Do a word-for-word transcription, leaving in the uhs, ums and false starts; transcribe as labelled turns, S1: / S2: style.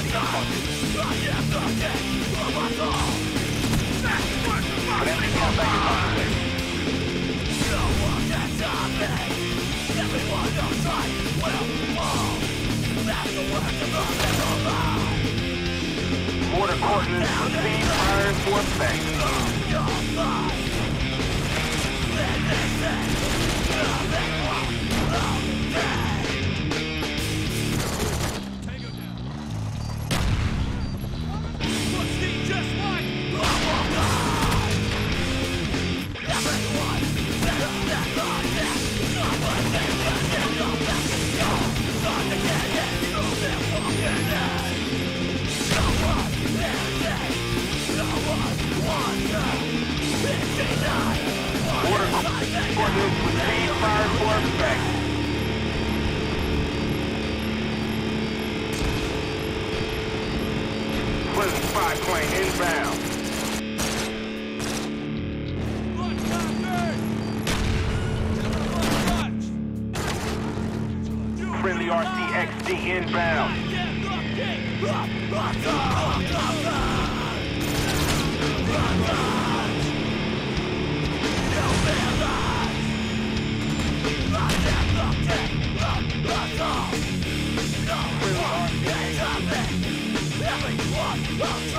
S1: Friendly combat is underway. Border coordinates proceed, fire for effect. Coordinates proceed, fire for effect. Friendly spy plane inbound. Friendly R C X D inbound. Everyone,